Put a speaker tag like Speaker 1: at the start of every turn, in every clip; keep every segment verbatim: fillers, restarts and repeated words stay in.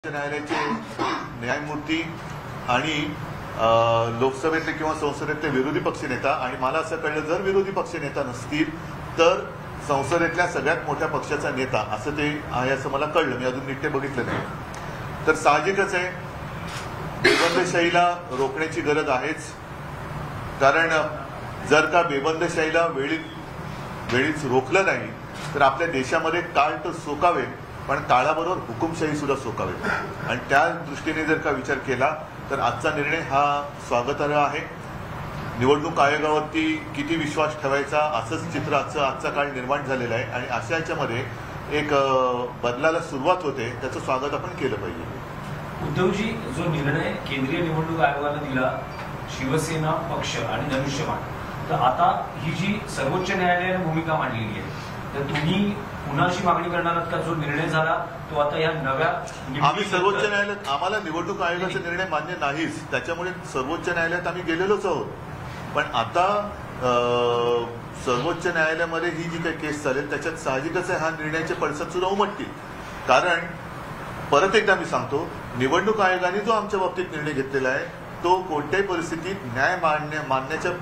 Speaker 1: न्यायालयाचे न्यायमूर्ती आणि लोकसभेतले किंवा संसदेतले विरोधी पक्षनेता, आणि मला असं कळलं जर विरोधी पक्षनेता नसतील तर संसदेतल्या सगळ्यात मोठ्या पक्षाचा नेता असं ते आहे असं मला कळलं. मी अजून नीट ते बघितलं नाही. तर साहजिकच आहे बेबंदशाहीला रोखण्याची गरज आहेच. कारण जर का बेबंदशाहीला वेळीत वेळीच रोखलं नाही तर आपल्या देशामध्ये काळ तर सोकावेल पण काळाबरोबर हुकुमशाही सुद्धा सोकावेल. आणि त्या दृष्टीने जर का विचार केला तर आजचा निर्णय हा स्वागतार्ह आहे. निवडणूक आयोगावरती किती विश्वास ठेवायचा असंच चित्र आजचं आजचा काळ निर्माण झालेला आहे. आणि अशा याच्यामध्ये एक बदलाला सुरुवात होते, त्याचं स्वागत आपण केलं पाहिजे.
Speaker 2: उद्धवजी, जो निर्णय केंद्रीय निवडणूक आयोगाने दिला शिवसेना पक्ष आणि धनुष्यबाण, तर आता ही जी सर्वोच्च न्यायालयाने भूमिका मांडलेली आहे तर तुम्ही पुन्हा अशी मागणी करणार आहात का जो निर्णय झाला तो आता या नव्या
Speaker 1: आम्ही सर्वोच्च न्यायालयात आम्हाला निवडणूक आयोगाचा निर्णय मान्य नाहीच, त्याच्यामुळे सर्वोच्च न्यायालयात आम्ही गेलेलोच आहोत. पण आता सर्वोच्च न्यायालयामध्ये ही जी काही केस चालेल त्याच्यात साहजिकच आहे हा निर्णयाचे पडसाद सुद्धा उमटतील. कारण परत एकदा मी सांगतो, निवडणूक आयोगाने जो आमच्या बाबतीत निर्णय घेतलेला आहे तो कोणत्याही परिस्थितीत न्याय मान्य मानण्याच्या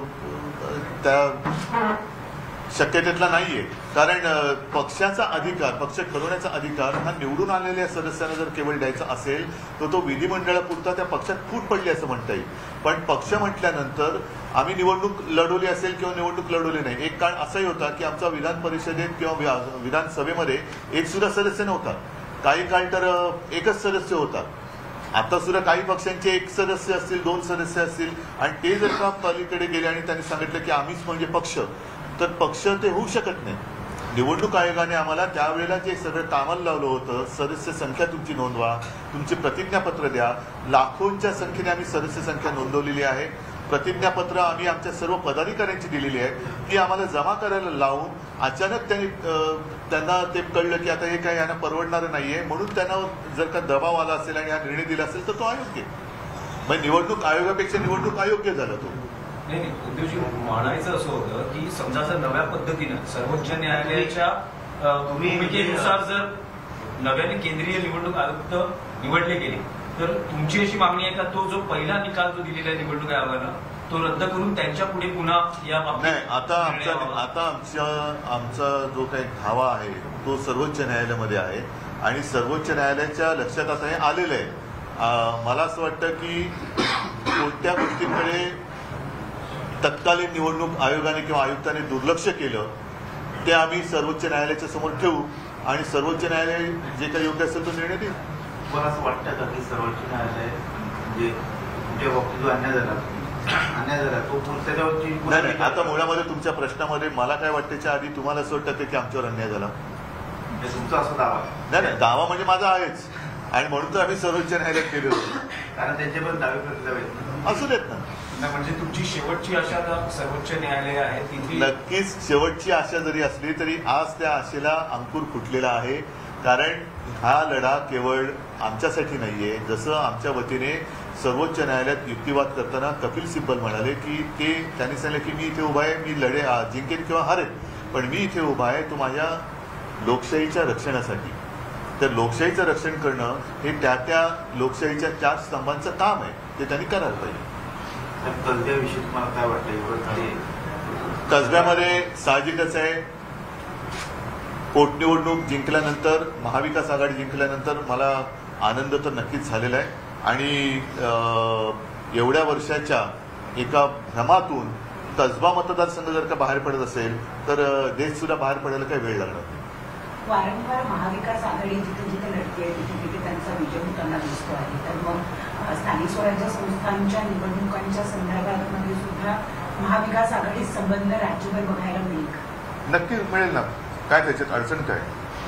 Speaker 1: त्या शक्यतेतला नाहीये. कारण पक्षाचा अधिकार, पक्ष ठरवण्याचा अधिकार हा निवडून आलेल्या सदस्यांना जर केवळ द्यायचा असेल तर तो विधिमंडळापुरता त्या पक्षात फूट पडली असं म्हणता येईल. पण पक्ष म्हटल्यानंतर आम्ही निवडणूक लढवली असेल किंवा निवडणूक लढवली नाही, एक काळ असाही होता की आमचा विधान परिषदेत किंवा विधानसभेमध्ये एक सुद्धा सदस्य नव्हता, काही काळ तर एकच सदस्य होता. आता सुद्धा काही पक्षांचे एक सदस्य असतील, दोन सदस्य असतील, आणि ते जर का पलीकडे गेले आणि त्यांनी सांगितलं की आम्हीच म्हणजे पक्ष, तर पक्ष ते होऊ शकत नाही. निवडणूक आयोगाने आम्हाला त्यावेळेला जे सगळं कामाला लावलं होतं, सदस्य संख्या तुमची नोंदवा, तुमचे प्रतिज्ञापत्र द्या, लाखोंच्या संख्येने आम्ही सदस्य संख्या नोंदवलेली आहे. प्रतिज्ञापत्र आम्ही आमच्या सर्व पदाधिकाऱ्यांची दिलेली आहे, ती आम्हाला जमा करायला लावून अचानक त्यांनी त्यांना ते कळलं की आता हे काही यांना परवडणारं नाहीये, म्हणून त्यांना जर का दबाव आला असेल आणि हा निर्णय दिला असेल तर तो अयोग्य. म्हणजे निवडणूक आयोगापेक्षा निवडणूक अयोग्य झाला तो.
Speaker 2: नाही नाही उद्धवजी, म्हणायचं असं होतं की समजा जर नव्या पद्धतीनं सर्वोच्च न्यायालयाच्या भूमिकेनुसार जर नव्याने केंद्रीय निवडणूक आयुक्त निवडले गेले तर तुमची अशी मागणी आहे का तो जो पहिला निकाल जो दिलेला आहे निवडणूक आयोगानं तो रद्द करून त्यांच्या पुढे पुन्हा या
Speaker 1: नाही. आता आमच्या आता आमच्या आमचा जो काही धावा आहे तो सर्वोच्च न्यायालयामध्ये आहे आणि सर्वोच्च न्यायालयाच्या लक्षात आता हे आलेलं आहे. मला असं वाटतं की कोणत्या गोष्टींकडे तत्कालीन निवडणूक आयोगाने किंवा आयुक्ताने दुर्लक्ष केलं ते आम्ही सर्वोच्च न्यायालयाच्या समोर ठेवू आणि सर्वोच्च न्यायालय जे काही योग्य असेल तो निर्णय देईल.
Speaker 3: मला असं वाटतं का की सर्वोच्च न्यायालय म्हणजे तुमच्या बाबतीत जो अन्याय झाला अन्याय झाला तो त्याच्यावरची
Speaker 1: नाही नाही आता मुळामध्ये तुमच्या प्रश्नामध्ये मला काय वाटण्याच्या आधी तुम्हाला असं वाटतं की आमच्यावर अन्याय झाला?
Speaker 3: तुमचा असा दावा
Speaker 1: नाही नाही दावा म्हणजे माझा आहेच आणि म्हणून तर आम्ही सर्वोच्च न्यायालयात केले होते.
Speaker 3: कारण त्यांचे पण दावे प्रतिदावे
Speaker 1: असू देत ना.
Speaker 2: म्हणजे तुमची शेवटची आशा सर्वोच्च न्यायालय आहे तिथे
Speaker 1: नक्कीच शेवटची आशा जरी असली तरी आज त्या आशेला अंकुर फुटलेला आहे. कारण हा लढा केवळ आमच्यासाठी नाहीये. जसं आमच्या वतीने सर्वोच्च न्यायालयात युक्तिवाद करताना कपिल सिब्बल म्हणाले की ते त्यांनी सांगितलं की मी इथे उभा आहे, मी लढे जिंकेन किंवा हारेन, पण मी इथे उभा आहे तो माझ्या लोकशाहीच्या रक्षणासाठी. तर लोकशाहीचं रक्षण करणं हे त्या त्या लोकशाहीच्या चार स्तंभांचं काम आहे, ते त्यांनी करायला पाहिजे.
Speaker 3: कसब्याविषयी तुम्हाला काय वाटतं?
Speaker 1: कसब्यामध्ये साहजिकच आहे पोटनिवडणूक जिंकल्यानंतर, महाविकास आघाडी जिंकल्यानंतर मला आनंद तर नक्कीच झालेला आहे. आणि एवढ्या वर्षाच्या एका भ्रमातून कसबा मतदारसंघ जर का बाहेर पडत असेल तर देश सुद्धा बाहेर पडायला काही वेळ लागणार नाही.
Speaker 4: वारंवार महाविकास आघाडी जिथे जिथे लढते आहे तिथे तिथे त्यांचा विजय होताना दिसतो आहे. तर मग स्थानिक स्वराज्य संस्थांच्या निवडणुकांच्या संदर्भामध्ये सुद्धा महाविकास आघाडी संबंध राज्यभर बघायला मिळेल का?
Speaker 1: नक्कीच मिळेल ना. काय त्याच्यात अडचण काय?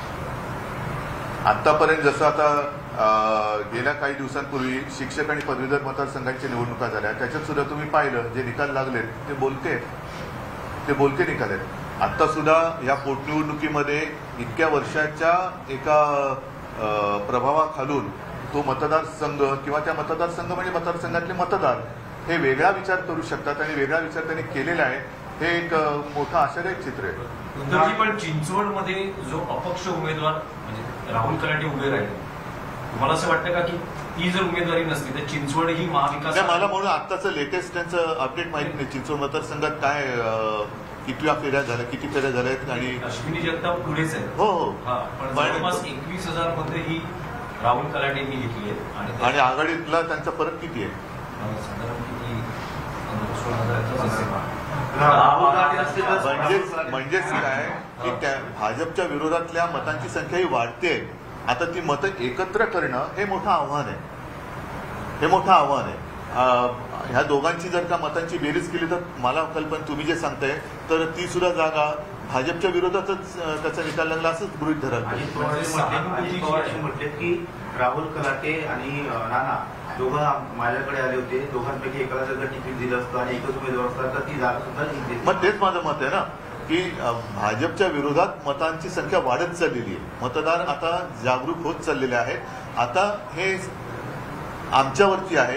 Speaker 1: आतापर्यंत जसं आता गेल्या काही दिवसांपूर्वी शिक्षक आणि पदवीधर मतदारसंघांच्या निवडणुका झाल्या, त्याच्यात सुद्धा तुम्ही पाहिलं जे निकाल लागलेत ते बोलके ते बोलके निकाल आहेत. आता सुद्धा या पोटनिवडणुकीमध्ये इतक्या वर्षाच्या एका प्रभावाखालून तो मतदारसंघ किंवा त्या मतदारसंघ म्हणजे मतदारसंघातले मतदार हे वेगळा विचार करू शकतात आणि वेगळा विचार त्यांनी केलेला आहे. हे एक मोठं आशादायक चित्र आहे.
Speaker 2: पण चिंचवडमध्ये जो अपक्ष उमेदवार म्हणजे राहुल कलाटे उभे राहिले तुम्हाला असं वाटतं का की ती जर उमेदवारी नसती तर चिंचवड ही महाविकास
Speaker 1: नाही, मला म्हणून आत्ताचं लेटेस्ट त्यांचं अपडेट माहित नाही. चिंचवड मतदारसंघात काय अं, कितव्या फेऱ्या झाल्या, किती फेऱ्या झाल्या आहेत आणि
Speaker 2: अश्विनी जगताप पुढेच आहे.
Speaker 1: हो हो
Speaker 2: हा, पण
Speaker 1: पण-
Speaker 2: जवळपास एकवीस हजार मध्ये ही राहुल कलाटेंनी घेतली आहे आणि
Speaker 1: आणि आघाडीतला त्यांचा फरक किती आहे?
Speaker 2: त्या- साधारण किती सोळा हजाराचाच असेल.
Speaker 3: राहुल गांधी असतील तर-
Speaker 1: म्हणजेच म्हणजेच काय की त्या भाजपच्या विरोधातल्या मतांची संख्या ही वाढते. आता ती मतं एकत्र करणं हे मोठं आव्हान आहे. हे मोठं आव्हान आहे. अं, ह्या दोघांची जर का मतांची बेरीज केली तर मला कल्पना तुम्ही जे सांगताय तर ती सुद्धा जागा भाजपच्या विरोधातच अं, त्याचा निकाल लागला असंच गृहीत धराल.
Speaker 3: अजित पवार म्हटले अजित पवार म्हटले की राहुल कलाटे आणि अं, नाना दोघं आम- माझ्याकडे आले होते. दोघांपैकी एकाला जर तिकीट दिलं असतं आणि एकच उमेदवार असता तर ती जागा सुद्धा जिंकली.
Speaker 1: मग तेच माझं मत आहे ना की अं, भाजपच्या विरोधात मतांची संख्या वाढत चाललेली आहे. मतदार आता जागरूक होत चाललेले आहेत. आता हे आमच्यावरती आहे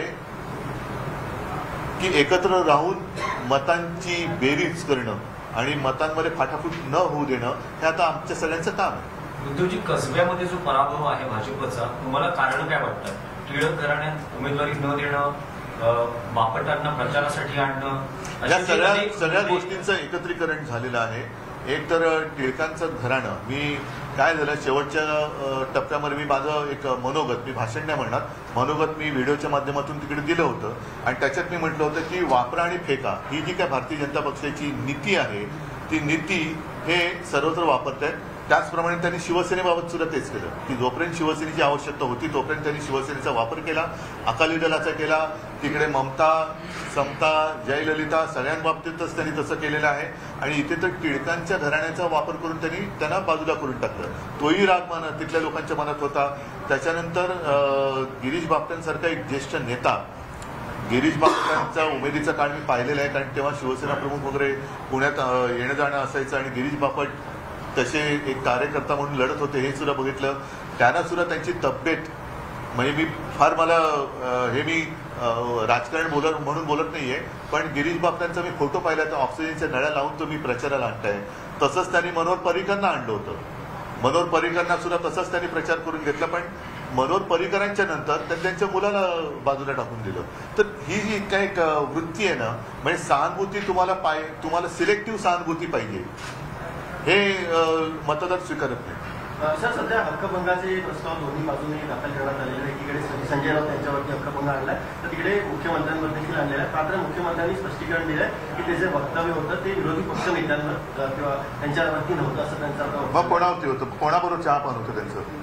Speaker 1: की एकत्र राहून मतांची बेरीज करणं आणि मतांमध्ये फाटाफूट न होऊ देणं हे आता आमच्या सगळ्यांचं काम आहे.
Speaker 2: उद्धवजी, कसब्यामध्ये जो पराभव आहे भाजपचा, तुम्हाला कारण काय वाटतं? टिळक घराण्यात उमेदवारी न देणं, अं, बापटांना प्रचारासाठी आणणं,
Speaker 1: या
Speaker 2: अशी
Speaker 1: सगळ्या
Speaker 2: अनेक
Speaker 1: सगळ्या
Speaker 2: मुद्दे-
Speaker 1: गोष्टींचं एकत्रीकरण झालेलं आहे. एक तर टिळकांचं घराणं, मी काय झालं शेवटच्या अ, टप्प्यामध्ये मी माझं एक मनोगत, मी भाषण नाही म्हणणार, मनोगत मी व्हिडिओच्या माध्यमातून तिकडे दिलं होतं आणि त्याच्यात मी म्हटलं होतं की वापरा आणि फेका ही जी काय भारतीय जनता पक्षाची नीती आहे ती नीती हे सर्वत्र वापरतायत. त्याचप्रमाणे त्यांनी शिवसेनेबाबत सुद्धा तेच केलं की जोपर्यंत शिवसेनेची आवश्यकता होती तोपर्यंत त्यांनी शिवसेनेचा वापर केला, अकाली दलाचा केला, तिकडे ममता, समता, जयललिता सगळ्यांबाबतीतच त्यांनी तसं केलेलं आहे आणि इथे तर टिळकांच्या घराण्याचा वापर करून त्यांनी त्यांना बाजूला करून टाकलं. तोही राग मनात तिथल्या लोकांच्या मनात होता. त्याच्यानंतर अं, गिरीश बापटांसारखा एक ज्येष्ठ नेता, गिरीश बापटांचा उमेदीचा काळ मी पाहिलेला आहे कारण तेव्हा शिवसेना प्रमुख वगैरे पुण्यात अं, येणं जाणं असायचं आणि गिरीश बापट तसे एक कार्यकर्ता म्हणून लढत होते हे सुद्धा बघितलं. त्यांना सुद्धा त्यांची तब्येत म्हणजे मी फार मला अं, हे मी अं, राजकारण बोलत म्हणून बोलत नाहीये पण गिरीश बापटांचा मी फोटो पाहिला तर ऑक्सिजनच्या नळ्या लावून तुम्ही प्रचाराला आणताय. तसंच त्यांनी मनोहर पर्रिकरांना आणलं होतं. मनोहर पर्रिकरांना सुद्धा तसंच त्यांनी प्रचार करून घेतला पण मनोहर पर्रिकरांच्या नंतर त्यांनी त्यांच्या मुलाला बाजूला टाकून दिलं. तर ही जी काही एक वृत्ती आहे ना म्हणजे सहानुभूती तुम्हाला पाय तुम्हाला सिलेक्टिव्ह सहानुभूती पाहिजे हे अं, मतदार स्वीकारत नाही.
Speaker 5: सर, सध्या हक्कभंगाचे प्रस्ताव दोन्ही बाजूने दाखल करण्यात आलेले आहे. एकीकडे संजय राऊत यांच्यावरती हक्कभंग आणलाय तर तिकडे मुख्यमंत्र्यांवर देखील आणलेला आहे. मात्र मुख्यमंत्र्यांनी स्पष्टीकरण दिलंय की ते जे वक्तव्य होतं ते विरोधी पक्ष नेत्यांवर किंवा त्यांच्यावरती नव्हतं असं त्यांचं
Speaker 1: मग कोणावरती होतं, कोणाबरोबर चहापान होतं त्यांचं,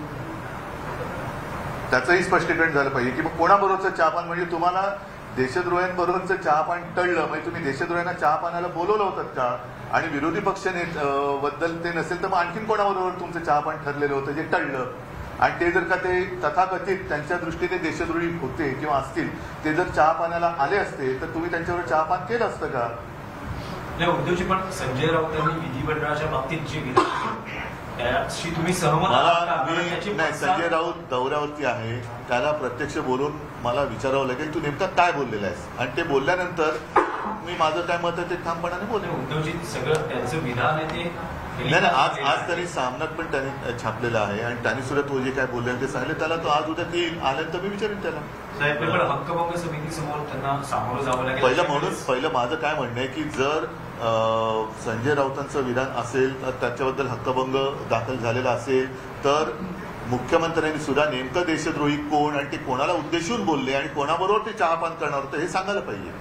Speaker 1: त्याचंही स्पष्टीकरण झालं पाहिजे की मग कोणाबरोबरचं चहापान म्हणजे तुम्हाला देशद्रोह्यांबरोबरचं चहापान टळलं म्हणजे तुम्ही देशद्रोह्यांना चहापानाला बोलवलं होतं का आणि विरोधी पक्ष बद्दल ते नसेल तर मग आणखीन कोणाबरोबर तुमचं चहापान ठरलेलं होतं जे टळलं आणि ते जर का ते तथाकथित त्यांच्या दृष्टीने देशद्रोही होते किंवा असतील ते जर चहापानाला आले असते तर तुम्ही त्यांच्यावर चहापान केलं असतं का?
Speaker 2: नाही उद्धवजी, पण संजय राऊतांनी विधिमंडळाच्या बाबतीत जे विधान त्याशी तुम्ही सहमत आहात
Speaker 1: मला
Speaker 2: का? कारण
Speaker 1: मी
Speaker 2: त्याची
Speaker 1: नाही
Speaker 2: पडसाद-
Speaker 1: संजय राऊत दौऱ्यावरती आहे त्याला प्रत्यक्ष बोलून मला विचारावं लागेल तू नेमका काय बोललेला आहेस आणि ते बोलल्यानंतर मी माझं काय मत आहे ते ठामपणाने बोलेन.
Speaker 2: नाही, उद्धवजी सगळं त्यांचं विधान आहे ते
Speaker 1: नाही नाही आज आज त्यांनी सामनात पण त्यांनी छापलेलं आहे आणि त्यांनी सुद्धा तो जे काय बोलले ते सांगितले त्याला तो आज उद्या ती आल्यानंतर मी विचारेन त्याला.
Speaker 3: साहेब
Speaker 2: पण हक्कभंग समितीसमोर त्यांना सामोरं जावं लागेल.
Speaker 1: पहिलं म्हणून पहिलं माझं काय म्हणणं आहे की जर अं, संजय राऊतांचं विधान असेल तर त्याच्याबद्दल हक्कभंग दाखल झालेला असेल तर मुख्यमंत्र्यांनी सुद्धा नेमकं देशद्रोही कोण आणि ते कोणाला उद्देशून बोलले आणि कोणाबरोबर ते चहापान करणार होतं हे सांगायला पाहिजे.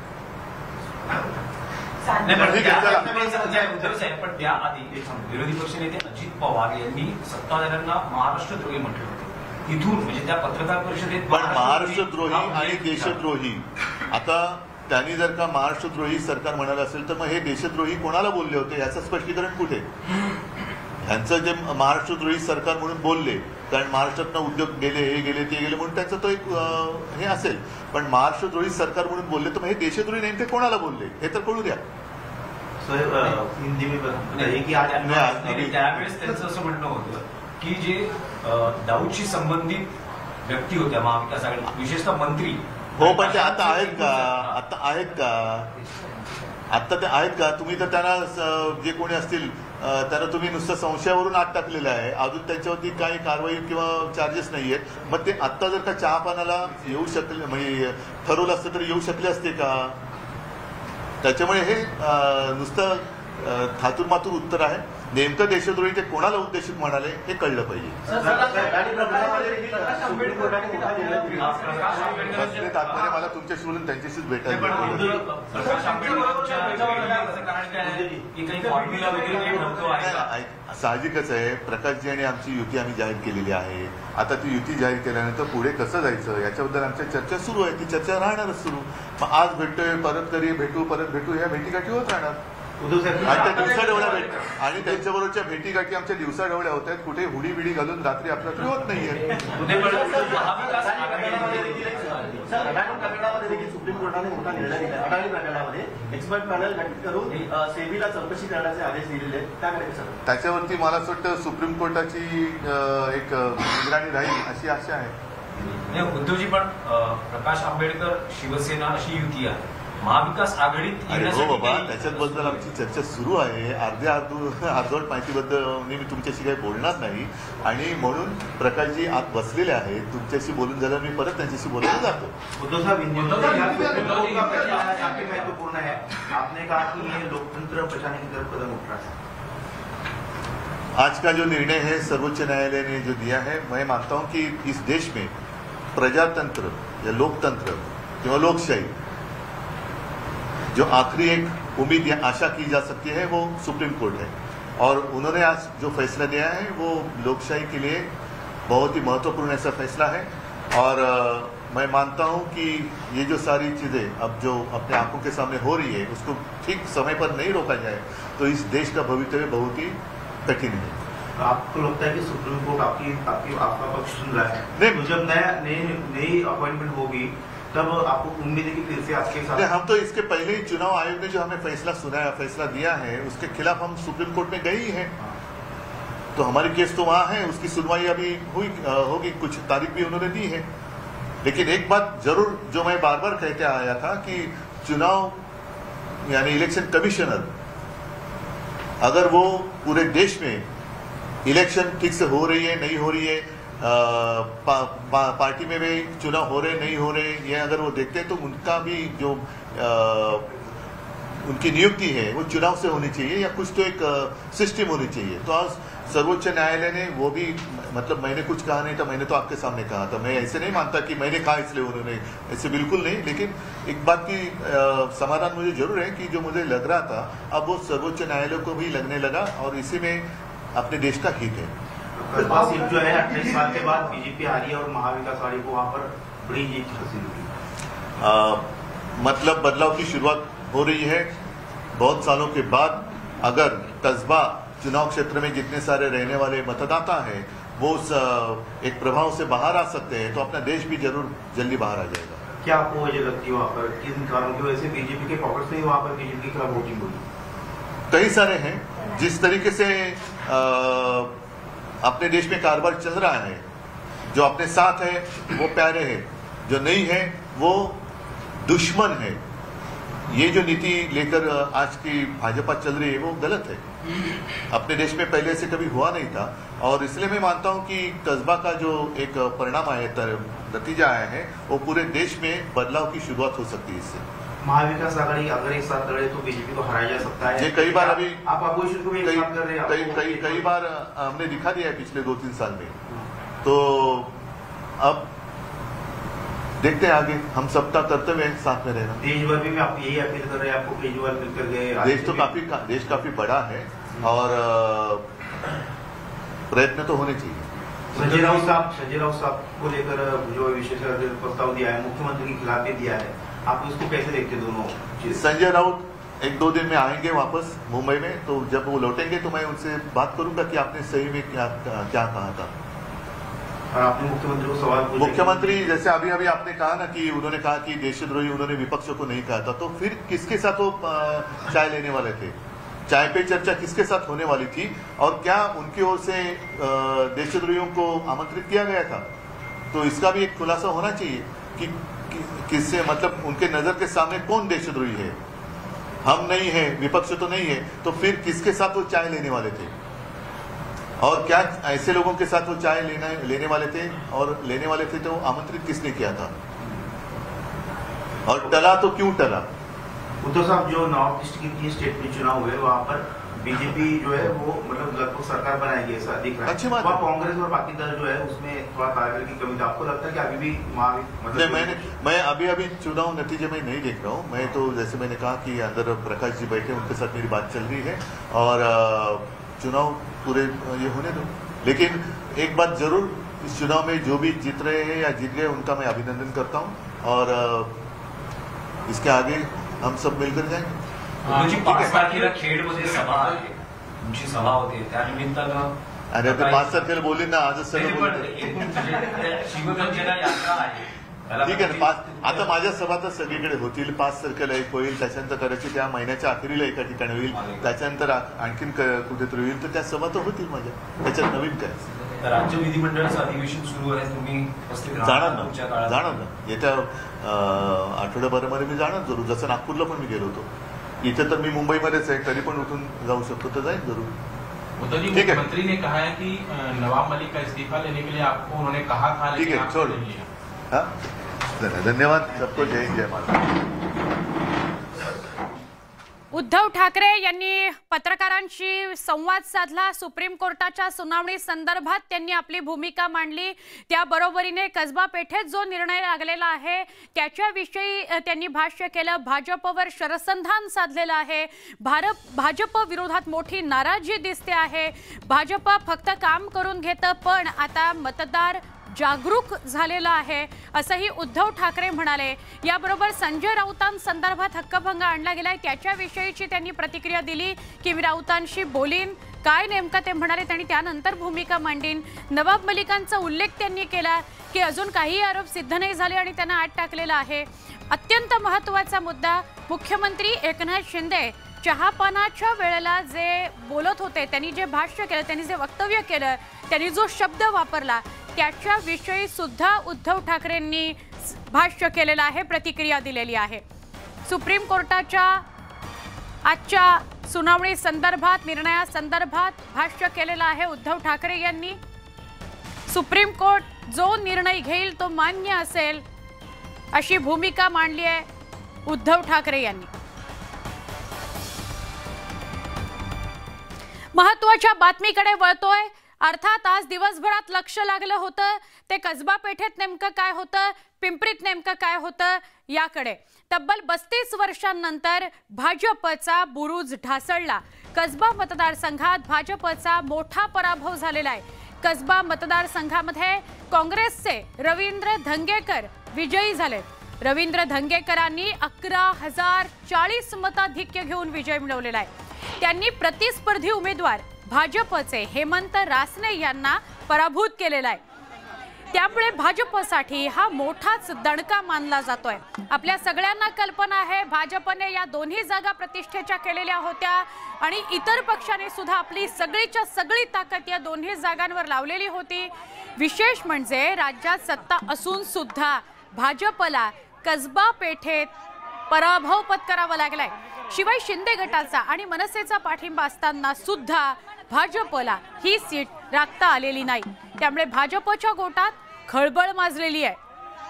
Speaker 2: नाही, पण
Speaker 1: ठीक आहे, चला.
Speaker 2: त्या- उद्धव साहेब, पण त्याआधी विरोधी पक्षनेते अजित पवार यांनी सत्ताधाऱ्यांना महाराष्ट्रद्रोही म्हटलं होतं. इथून म्हणजे त्या पत्रकार परिषदेत
Speaker 1: पण महाराष्ट्रद्रोही
Speaker 2: हा
Speaker 1: आणि
Speaker 2: उल्लेख
Speaker 1: देशद्रोही आता त्यांनी जर का महाराष्ट्रद्रोही सरकार म्हणालं असेल तर मग हे देशद्रोही कोणाला बोलले होते याचं स्पष्टीकरण कुठे? ह्यांचं जे महाराष्ट्रद्रोही सरकार म्हणून बोलले कारण महाराष्ट्रातनं उद्योग गेले हे गेले ते गेले म्हणून त्याचं तो एक अं, हे असेल पण महाराष्ट्रद्रोही सरकार म्हणून बोलले तर मग हे देशद्रोही नेमके कोणाला बोलले हे तर कळू द्या.
Speaker 3: साहेब अ, हिंदी में बताइए की आज
Speaker 2: नाही, नाही, त्यावेळेस त्यांचं असं म्हणणं होतं की जे अं, दाऊदशी संबंधित व्यक्ती होत्या महाविकास आघाडी विशेषतः मंत्री
Speaker 1: हो पण ते आता आहेत का आता आहेत का आता ते आहेत का तुम्ही तर त्यांना स- जे कोणी असतील अ, त्यांना तुम्ही नुसतं संशयावरून आत टाकलेलं आहे, अजून त्यांच्यावरती काही कारवाई किंवा चार्जेस नाही आहेत. मग ते आत्ता जर का चहापानाला येऊ शकले, म्हणजे ठरवलं असतं तर येऊ शकले असते का? त्याच्यामुळे हे अ, नुसतं अ, थातूर मातूर उत्तर आहे. नेमकं देशद्रोही ते कोणाला उद्देशित म्हणाले हे कळलं पाहिजे.
Speaker 5: सुप्रीम कोर्टाने मोठा निर्णय दिला.
Speaker 1: बसले तात्पर्य मला तुमच्याशी बोलून त्यांच्याशीच भेटायला
Speaker 2: पण
Speaker 1: मिळालं.
Speaker 2: हिंदू- प्रकाश आंबेडकरांच्या याचं कारण काय आहे की काही फॉर्म्युला वगैरे काही ठरतो आहे का?
Speaker 1: ऐक- साहजिकच आहे, प्रकाशजी आणि आमची युती आम्ही जाहीर केलेली आहे. आता ती युती जाहीर केल्यानंतर पुढे कसं जायचं याच्याबद्दल आमच्या चर्चा सुरू आहे. ती चर्चा राहणारच सुरू. मग आज भेटतोय, परत कधी भेटू, परत भेटू, या भेटीगाठी होत राहणार.
Speaker 3: उद्धव साहेब
Speaker 1: आणि त्या दिवसाढवळ्या भेट आणि त्यांच्याबरोबरच्या भेटीगाठी आमच्या दिवसाढवळ्या होत आहेत. कुठे हुडी बिडी घालून रात्री आपल्याकडे होत नाहीये.
Speaker 2: पुणे पण महाविकास आघाडीमध्ये
Speaker 5: सर, अडाणी प्रकरणामध्ये देखील सुप्रीम कोर्टाने मोठा निर्णय दिला. अडाणी प्रकरणामध्ये एक्सपर्ट पॅनल गठीत करून अ, सेबीला चौकशी करण्याचे आदेश दिलेले आहेत. त्याकडे कसं?
Speaker 1: त्याच्यावरती मला असं वाटतं सुप्रीम कोर्टाची अं, एक अं, निगराणी राहील अशी आशा आहे.
Speaker 2: नाही, उद्धवजी पण अं, प्रकाश आंबेडकर शिवसेना अशी युती आहे. महाविकास आघाडीत
Speaker 1: अरे हो
Speaker 2: येण्यासाठी
Speaker 1: बाबा,
Speaker 2: काही-
Speaker 1: त्याच्याबद्दल आमची चर्चा सुरू आहे. अर्ध्या अर्धू अर्धवट माहितीबद्दल मी तुमच्याशी काही बोलणार नाही आणि म्हणून प्रकाशजी आत बसलेले आहेत. तुमच्याशी बोलून झालं मी परत त्यांच्याशी बोलायला जातो.
Speaker 3: उद्धव साहब हिंदी
Speaker 2: उद्धव साहब,
Speaker 3: सुप्रीम
Speaker 2: उद्धव
Speaker 3: कोर्ट का
Speaker 2: साहब,
Speaker 3: फैसला काफी महत्वपूर्ण है. आपने कहा कि ये लोकतंत्र बचाने की तरफ कदम उठ रहा है.
Speaker 1: आज का जो निर्णय है सर्वोच्च न्यायालय ने जो दिया है, मैं मानता हूं कि इस देश में प्रजातंत्र या लोकतंत्र किंवा लोकशाही जो आखिरी एक उम्मीद या आशा की जा सकती है वो सुप्रीम कोर्ट है. और उन्होंने आज जो फैसला दिया है वो लोकशाही के लिए बहुत ही महत्वपूर्ण ऐसा फैसला है. और आ, मैं मानता हूं कि ये जो सारी चीज़ें अब जो अपने आंखों के सामने हो रही है उसको ठीक समय पर नहीं रोका जाए तो इस देश का भविष्य बहुत ही कठिन है.
Speaker 3: आपको लगता है कि सुप्रीम कोर्ट आपकी आपकी आपका पक्ष सुन रहा है?
Speaker 1: नहीं।
Speaker 3: तो जब नया नई नई अपॉइंटमेंट होगी तब आपको उम्मीद है कि फिर से आपके
Speaker 1: नहीं,
Speaker 3: साथ
Speaker 1: हम तो इसके पहले ही चुनाव आयोग ने जो हमें फैसला सुनाया, फैसला दिया है, उसके खिलाफ हम सुप्रीम कोर्ट में गए ही हैं. तो हमारी केस तो वहां है, उसकी सुनवाई अभी हुई अ, होगी. कुछ तारीख भी उन्होंने दी है. लेकिन एक बात जरूर जो मैं बार बार कहते आया था कि चुनाव यानी इलेक्शन कमिश्नर अगर वो पूरे देश में इलेक्शन ठीक से हो रही है नहीं हो रही है, आ, पा, पा, पार्टी में भी चुनाव हो रहे नहीं हो रहे, ये अगर वो देखते हैं तो उनका भी जो आ, उनकी नियुक्ति है वो चुनाव से होनी चाहिए या कुछ तो एक सिस्टम होनी चाहिए. तो आज सर्वोच्च न्यायालय ने वो भी, मतलब मैंने कुछ कहा नहीं था, मैंने तो आपके सामने कहा था. मैं ऐसे नहीं मानता कि मैंने कहा इसलिए उन्होंने, ऐसे बिल्कुल नहीं. लेकिन एक बात की आ, समाधान मुझे जरूर है कि जो मुझे लग रहा था अब वो सर्वोच्च न्यायालय को भी लगने लगा और इसी में अपने देश का हित है.
Speaker 3: कस्बा सीट जो है अट्ठाईस साल के बाद बीजेपी हारी और महाविकास आघाड़ी को वहां पर बड़ी जीत हासिल हुई.
Speaker 1: आ, मतलब बदलाव की शुरुआत हो रही है. बहुत सालों के बाद अगर कस्बा चुनाव क्षेत्र में जितने सारे रहने वाले मतदाता हैं वो उस एक प्रभाव से बाहर आ सकते हैं तो अपना देश भी जरूर जल्दी बाहर आ जाएगा.
Speaker 3: क्या आपको वजह लगती है वहां पर, किन कारणों की वजह से बीजेपी के पॉकेट से ही वहां पर बीजेपी के खिलाफ वोटिंग हुई?
Speaker 1: कई सारे हैं. जिस तरीके से आ, अपने देश में कारोबार चल रहा है, जो अपने साथ है वो प्यारे हैं, जो नहीं है वो दुश्मन है. ये जो नीति लेकर आज की भाजपा चल रही है वो गलत है. अपने देश में पहले से कभी हुआ नहीं था और इसलिए मैं मानता हूं कि कस्बा का जो एक परिणाम आया है, नतीजा आया है, वो पूरे देश में बदलाव की शुरुआत हो सकती है. इससे
Speaker 3: महाविकास आघाड़ी अगर एक साथ लड़े तो बीजेपी को हराया जा सकता है.
Speaker 1: ये कई बार अभी
Speaker 3: आप अपोजिशन को भी एक
Speaker 1: कई
Speaker 3: साथ कर रहे हैं.
Speaker 1: कई
Speaker 3: आपको-
Speaker 1: कई कई बार हमने दिखा दिया है पिछले दो तीन साल में. तो अब देखते हैं आगे. हम सबका कर्तव्य है साथ में रहना.
Speaker 3: देश भर में आप यही अपील कर रहे हैं, आपको केजरीवाल मिलकर गए.
Speaker 1: देश तो काफी देश काफी बड़ा है और अ, प्रयत्न तो होने चाहिए.
Speaker 3: संजय राउत साहब संजय राउत साहब को लेकर जो विशेष प्रस्ताव दिया है, मुख्यमंत्री के खिलाफ भी दिया है, आप इसको कैसे देखते हैं दोनों चीज?
Speaker 1: संजय राउत एक दो दिन में आएंगे वापस मुंबई में, तो जब वो लौटेंगे तो मैं उनसे बात करूंगा कि आपने सही में क्या क्या कहा था.
Speaker 3: और आपने मुख्यमंत्री को सवाल पूछा?
Speaker 1: मुख्यमंत्री जैसे अभी अभी आपने कहा ना कि उन्होंने कहा कि देशद्रोही उन्होंने विपक्षों को नहीं कहा था, तो फिर किसके साथ वो अ, चाय लेने वाले थे? चाय पे चर्चा किसके साथ होने वाली थी और क्या उनकी ओर से अ, देशद्रोहियों को आमंत्रित किया गया था? तो इसका भी एक खुलासा होना चाहिए कि कि- किससे, मतलब उनके नजर के सामने कौन देशद्रोही है. हम नहीं है, विपक्ष तो नहीं है, तो फिर किसके साथ वो चाय लेने वाले थे? और क्या ऐसे लोगों के साथ वो चाय लेना लेने वाले थे? और लेने वाले थे तो आमंत्रित किसने किया था? और टला तो क्यों टला?
Speaker 3: उद्धव साहब, जो नॉर्थ ईस्ट की स्टेट में चुनाव हुए वहाँ पर बीजेपी जो है वो मतलब लगभग सरकार बनाएगी ऐसा दिख रहा है।
Speaker 1: अच्छी बात
Speaker 3: वहाँ
Speaker 1: है।
Speaker 3: कांग्रेस और बाकी दल जो है उसमें थोड़ा तालमेल की कमी। आपको लगता है कि अभी भी वहाँ
Speaker 1: नहीं,
Speaker 3: मतलब
Speaker 1: मैंने मैं अभी अभी चुनाव नतीजे में नहीं देख रहा हूँ। मैं तो जैसे मैंने कहा कि अंदर प्रकाश जी बैठे, उनके साथ मेरी बात चल रही है और चुनाव पूरे ये होने दो। लेकिन एक बात जरूर, इस चुनाव में जो भी जीत रहे हैं या जीत गए उनका मैं अभिनंदन करता हूँ और इसके आगे हम सब मिलकर जाएंगे।
Speaker 2: तुमची पाच तारखेला खेडमध्ये सभा आहे, तुमची सभा होते त्यानिमित्तानं
Speaker 1: अरे ते पाच तारखेला बोलली ना, आजच सगळं बोलतो.
Speaker 2: शिवगंजेला यात्रा आहे.
Speaker 1: ठीक आहे ना. पाच आता माझ्या सभा तर सगळीकडे होतील. पाच तारखेला एक होईल, त्याच्यानंतर कदाचित त्या महिन्याच्या अखेरीला एका ठिकाणी होईल, त्याच्यानंतर आणखीन कुठेतरी होईल. तर त्या सभा तर होतील माझ्या. त्याच्यात नवीन काय?
Speaker 2: राज्य विधिमंडळाचं अधिवेशन सुरू आहे, तुम्ही उपस्थित
Speaker 1: जाणार ना, जाणार ना. येत्या आठवड्याभरामध्ये मी जाणार जरूर. जसं नागपूरला पण मी गेलो होतो. इथे तर मी मुंबईमध्येच आहे, तरी पण उठून जाऊ शकतो, तर जाईल जरूर.
Speaker 6: उद्धव जी, मुख्यमंत्री ने कहा है कि नवाब मलिक का इस्तीफा लेने के लिए आपको उन्होंने कहा था,
Speaker 1: ठीक है, छोड़. हाँ, धन्यवाद सबको. जय जय माता.
Speaker 7: उद्धव ठाकरे यांनी पत्रकारांशी संवाद साधला. सुप्रीम कोर्टाच्या सुनावणी संदर्भात त्यांनी आपली भूमिका मांडली. त्याबरोबरीने कसबा पेठेत जो निर्णय लागलेला आहे त्याच्याविषयी त्यांनी भाष्य केलं. भाजपवर शरसंधान साधलेलं आहे. भारत भाजप विरोधात मोठी नाराजी दिसते आहे. भाजप फक्त काम करून घेतं, पण आता मतदार जागरूक झालेला आहे असंही उद्धव ठाकरे म्हणाले. याबरोबर संजय राऊतांसंदर्भात हक्कभंग आणला गेलाय त्याच्याविषयीची त्यांनी प्रतिक्रिया दिली की मी राऊतांशी बोलीन, काय नेमकं ते म्हणाले आणि त्यानंतर भूमिका मांडीन. नवाब मलिकांचा उल्लेख त्यांनी केला की अजून काही आरोप सिद्ध नाही झाले आणि त्यांना आत टाकलेला आहे. अत्यंत महत्त्वाचा मुद्दा, मुख्यमंत्री एकनाथ शिंदे चहापानाच्या वेळेला जे बोलत होते, त्यांनी जे भाष्य केलं, त्यांनी जे वक्तव्य केलं, त्यांनी जो शब्द वापरला त्याच्याविषयी सुद्धा उद्धव ठाकरेंनी भाष्य केलेलं आहे, प्रतिक्रिया दिलेली आहे. सुप्रीम कोर्टाच्या आजच्या सुनावणी संदर्भात, निर्णयासंदर्भात भाष्य केलेलं आहे उद्धव ठाकरे यांनी. सुप्रीम कोर्ट जो निर्णय घेईल तो मान्य असेल अशी भूमिका मांडली आहे उद्धव ठाकरे यांनी. महत्त्वाच्या बातमीकडे वळतोय. अर्थात आज दिवसभरात लक्ष लागलं होतं ते कसबा पेठेत नेमकं काय होतं, पिंपरीत नेमकं काय होतं याकडे. तब्बल पस्तीस वर्षांनंतर भाजपचा बुरुज ढासळला. कसबा मतदारसंघात भाजपचा मोठा पराभव झालेला आहे. कसबा मतदारसंघामध्ये काँग्रेसचे रवींद्र धंगेकर विजयी झाले. रवींद्र धंगेकरांनी अकरा हजार चाळीस मताधिक्य घेऊन विजय मिळवलेला आहे. त्यांनी प्रतिस्पर्धी उमेदवार भाजपचे हेमंत रासने यांना पराभूत केलेला आहे. त्यामुळे भाजपसाठी हा मोठाच दणका मानला जातोय. आपल्या सगळ्यांना कल्पना आहे भाजपने या दोन्ही जागा प्रतिष्ठेच्या केलेल्या होत्या आणि इतर पक्षाने सुद्धा आपली सगळीच्या सगळी ताकद या दोन्ही जागांवर लावलेली होती. विशेष म्हणजे राज्यात सत्ता असून सुद्धा भाजपला कसबा पेठेत पराभव पत्करावा लागलाय. शिवाय शिंदे गटाचा आणि मनसेचा पाठिंबा असताना सुद्धा भाजपला ही सीट राखता आलेली नाही. त्यामुळे भाजपच्या गोटात खळबळ माजलेली आहे.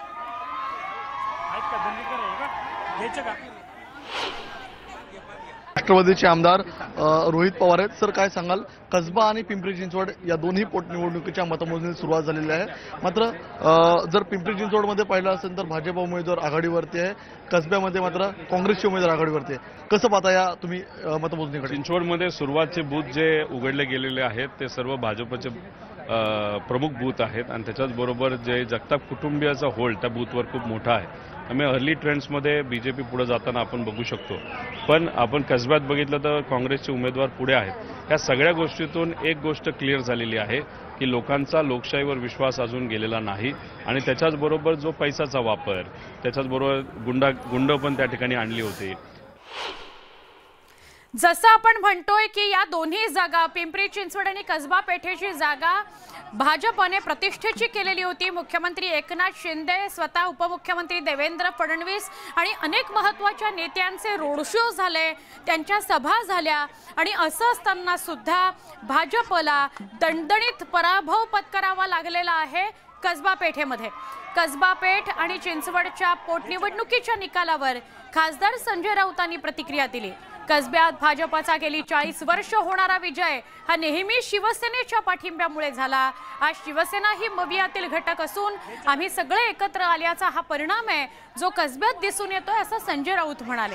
Speaker 8: राष्ट्रवादीचे आमदार रोहित पवार आहेत. सर, काय सांगाल, कसबा आणि पिंपरी चिंचवड या दोन्ही पोटनिवडणुकीच्या मतमोजणीला सुरुवात झालेली आहे. मात्र जर पिंपरी चिंचवडमध्ये पाहिलं असेल तर भाजप उमेदवार आघाडीवरती आहे, कसब्यामध्ये मात्र काँग्रेसचे उमेदवार आघाडीवरती आहे. कसं पाहता या तुम्ही मतमोजणीकडे?
Speaker 9: चिंचवडमध्ये सुरुवातचे बूथ जे उघडले गेलेले आहेत ते सर्व भाजपचे प्रमुख बूथ आहेत आणि त्याच्याच बरोबर जे जगताप कुटुंबियाचा होल्ड त्या बूथवर खूप मोठा आहे. त्यामुळे अर्ली ट्रेंड्समध्ये बीजेपी पुढे जाताना आपण बघू शकतो. पण आपण कसब्यात बघितलं तर काँग्रेसचे उमेदवार पुढे आहेत. या सगळ्या गोष्टीतून एक गोष्ट क्लिअर झालेली आहे की लोकांचा लोकशाहीवर विश्वास अजून गेलेला नाही आणि त्याच्याच बरोबर जो पैशाचा वापर, त्याच्याच बरोबर गुंडा गुंड पण त्या ठिकाणी आणली होती.
Speaker 7: जसं आपण म्हणतोय की या दोन्ही जागा पिंपरी चिंचवड आणि कसबा पेठेची जागा भाजपने प्रतिष्ठेची केलेली होती। मुख्यमंत्री एकनाथ शिंदे, स्वतः उपमुख्यमंत्री देवेंद्र फडणवीस आणि अनेक महत्त्वाच्या नेत्यांचे रोड शो झाले, त्यांच्या सभा झाल्या आणि असं असताना सुद्धा भाजपला दणदणीत पराभव पत्करावा लागलेला आहे कसबा पेठेमध्ये। कसबा पेठ आणि चिंचवडच्या पोटनिवडणुकीच्या निकालावर खासदार संजय राऊतांनी प्रतिक्रिया दिली। कसब्यात भाजपचा गेली चाळीस वर्ष होणारा विजय हा नेहमी शिवसेनेच्या पाठिंब्यामुळे झाला। आज शिवसेना ही मवियातील घटक असून आम्ही सगळे एकत्र आल्याचा हा परिणाम आहे जो कसब्यात दिसून येतोय, असं संजय राऊत म्हणाले।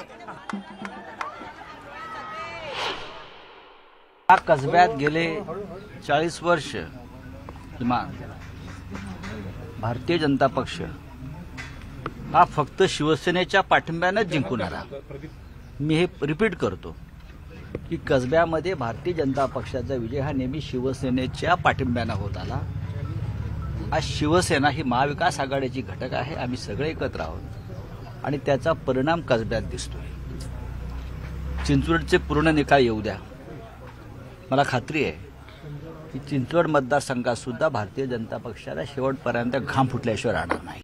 Speaker 10: हा कसब्यात गेले चाळीस वर्ष किमान भारतीय जनता पक्ष हा फक्त शिवसेनेच्या पाठिंब्यानेच जिंकून आला। मी हे रिपीट करतो की कसब्यामध्ये भारतीय जनता पक्षाचा विजय हा नेहमी शिवसेनेच्या पाठिंब्याने होत आला। आज शिवसेना ही महाविकास आघाडीची घटक आहे, आम्ही सगळे एकत्र आहोत आणि त्याचा परिणाम कसब्यात दिसतोय। चिंचवडचे पूर्ण निकाल येऊ द्या, मला खात्री आहे की चिंचवड मतदारसंघात सुद्धा भारतीय जनता पक्षाला शेवटपर्यंत घाम फुटल्याशिवाय राहणार नाही।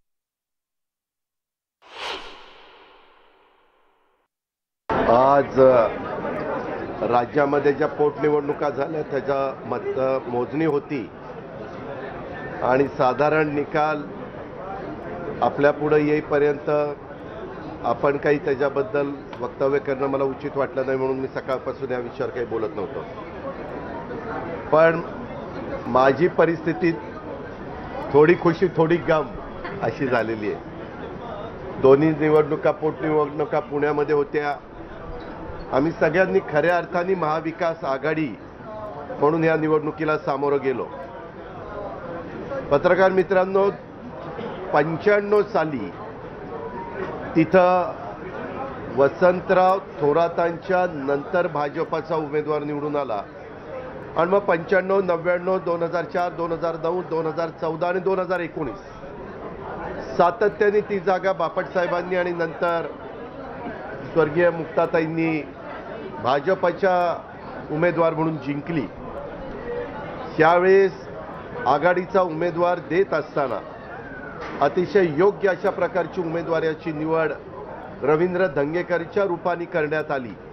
Speaker 11: आज राज्यामध्ये ज्या पोटनिवडणुका झाल्या त्याच्या मत मोजणी होती आणि साधारण निकाल आपल्या पुढे येईपर्यंत आपण काही त्याच्याबद्दल वक्तव्य करणं मला उचित वाटलं नाही, म्हणून मी सकाळपासून या विषयावर काही बोलत नव्हतो। पण माझी परिस्थिती थोडी खुशी थोडी गम अशी झालेली आहे। दोन्ही निवडणुका पोटनिवडणुका पुण्यामध्ये होत्या। आम्ही सगळ्यांनी खऱ्या अर्थाने महाविकास आघाडी म्हणून या निवडणुकीला सामोरं गेलो। पत्रकार मित्रांनो, पंच्याण्णव साली तिथं वसंतराव थोरातांच्या नंतर भाजपाचा उमेदवार निवडून आला आणि मग पंच्याण्णव नव्याण्णव दोन हजार चार दोन हजार नऊ दोन हजार चौदा आणि दोन हजार एकोणीस सातत्याने ती जागा बापट साहेबांनी आणि नंतर स्वर्गीय मुक्ताताईंनी भाजपच्या उमेदवार म्हणून जिंकली। त्यावेळेस आघाडीचा उमेदवार देत असताना अतिशय योग्य अशा प्रकारची उमेदवाराची निवड रवींद्र धंगेकरच्या रूपाने करण्यात आली।